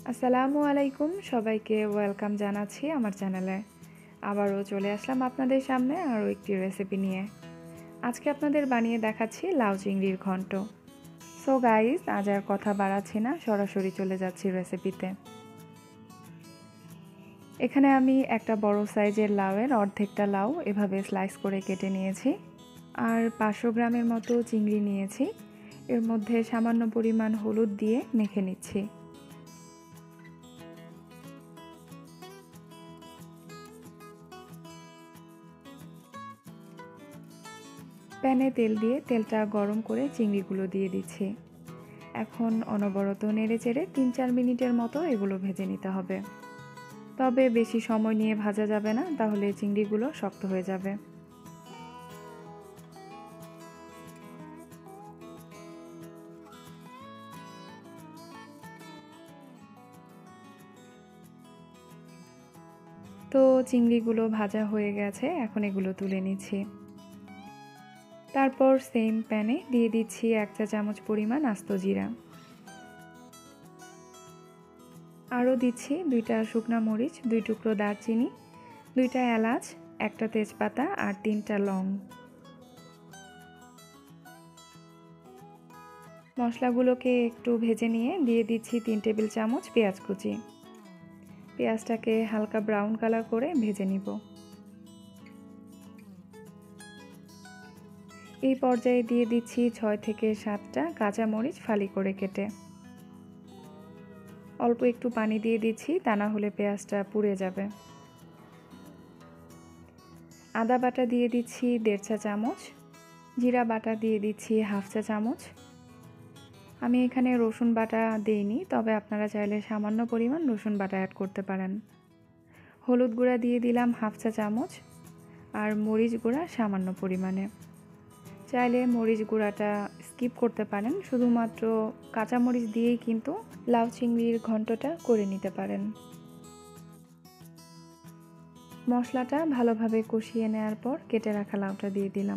আসসালামু আলাইকুম, সবাইকে ওয়েলকাম জানাচ্ছি আমার চ্যানেলে। আবারও চলে আসলাম আপনাদের সামনে আরও একটি রেসিপি নিয়ে। আজকে আপনাদের বানিয়ে দেখাচ্ছি লাউ চিংড়ির ঘন্ট। সো গাইস, আজ আর কথা বাড়াচ্ছি না, সরাসরি চলে যাচ্ছি রেসিপিতে। এখানে আমি একটা বড় সাইজের লাউয়ের অর্ধেকটা লাউ এভাবে স্লাইস করে কেটে নিয়েছি। আর 500 গ্রামের মতো চিংড়ি নিয়েছি। এর মধ্যে সামান্য পরিমাণ হলুদ দিয়ে মেখে নিচ্ছি। প্যানে তেল দিয়ে তেলটা গরম করে চিংড়িগুলো দিয়ে দিচ্ছি। এখন অনবরত নেড়েচেড়ে 3-4 মিনিটের মতো এগুলো ভেজে নিতে হবে। তবে বেশি সময় নিয়ে ভাজা যাবে না, তাহলে চিংড়িগুলো শক্ত হয়ে যাবে। তো চিংড়িগুলো ভাজা হয়ে গেছে, এখন এগুলো তুলে নিচ্ছি। তারপর সেম প্যানে দিয়ে দিচ্ছি 1 চা চামচ পরিমাণ আস্ত জিরা। আরও দিচ্ছি 2টা শুকনা মরিচ, 2 টুকরো দারচিনি, 2টা এলাচ, 1টা তেজপাতা আর 3টা লং। মশলাগুলোকে একটু ভেজে নিয়ে দিয়ে দিচ্ছি 3 টেবিল চামচ পেঁয়াজ কুচি। পেঁয়াজটাকে হালকা ব্রাউন কালার করে ভেজে নিব। এই পর্যায়ে দিয়ে দিচ্ছি 6 থেকে 7টা কাঁচামরিচ ফালি করে কেটে। অল্প একটু পানি দিয়ে দিচ্ছি, তা না হলে পেঁয়াজটা পুড়ে যাবে। আদা বাটা দিয়ে দিচ্ছি 1.5 চা চামচ, জিরা বাটা দিয়ে দিচ্ছি 1/2 চা চামচ। আমি এখানে রসুন বাটা দেইনি, তবে আপনারা চাইলে সামান্য পরিমাণ রসুন বাটা অ্যাড করতে পারেন। হলুদ গুঁড়া দিয়ে দিলাম 1/2 চা চামচ আর মরিচ গুঁড়া সামান্য পরিমাণে। চাইলে মরিচ গুঁড়াটা স্কিপ করতে পারেন, শুধুমাত্র কাঁচামরিচ দিয়েই কিন্তু লাউ চিংড়ির ঘন্টটা করে নিতে পারেন। মশলাটা ভালোভাবে কষিয়ে নেওয়ার পর কেটে রাখা লাউটা দিয়ে দিলাম।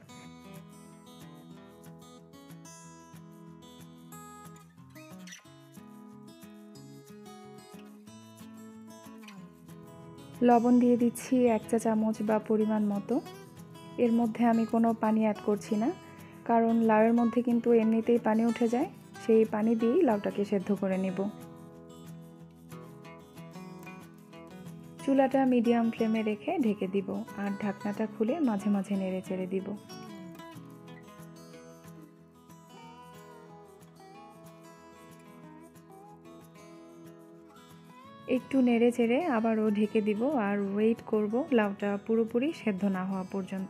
লবণ দিয়ে দিচ্ছি 1 চা চামচ বা পরিমাণ মতো। এর মধ্যে আমি কোনো পানি অ্যাড করছি না, কারণ লাউয়ের মধ্যে কিন্তু এমনিতেই পানি উঠে যায়, সেই পানি দিয়েই লাউটাকে সেদ্ধ করে নেব। চুলাটা মিডিয়াম ফ্লেমে রেখে ঢেকে দিব আর ঢাকনাটা খুলে মাঝে মাঝে নেড়ে চেড়ে দিব। একটু নেড়ে চেড়ে আবারও ঢেকে দিব আর ওয়েট করব লাউটা পুরোপুরি সেদ্ধ না হওয়া পর্যন্ত।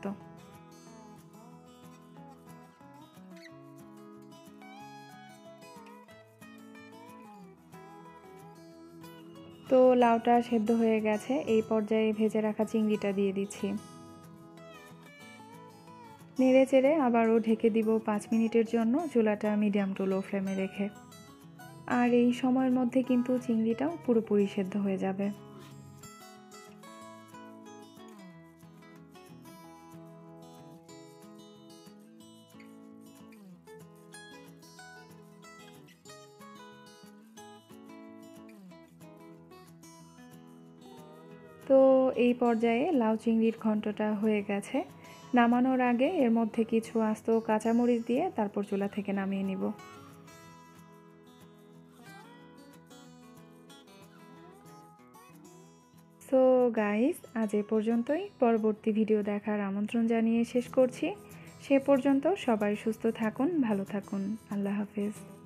তো লাউটা সেদ্ধ হয়ে গেছে, এই পর্যায়ে ভেজে রাখা চিংড়িটা দিয়ে দিচ্ছি। নেড়ে চেড়ে আবারও ঢেকে দিব 5 মিনিটের জন্য, চুলাটা মিডিয়াম টু লো ফ্লেমে রেখে। আর এই সময়ের মধ্যে কিন্তু চিংড়িটাও পুরোপুরি সেদ্ধ হয়ে যাবে। তো এই পর্যায়ে লাউ চিংড়ির ঘন্টটা হয়ে গেছে। নামানোর আগে এর মধ্যে কিছু আস্ত কাঁচামরিচ দিয়ে তারপর চুলা থেকে নামিয়ে নিব। সো গাইস, আজ এ পর্যন্তই। পরবর্তী ভিডিও দেখার আমন্ত্রণ জানিয়ে শেষ করছি। সে পর্যন্ত সবাই সুস্থ থাকুন, ভালো থাকুন। আল্লাহ হাফেজ।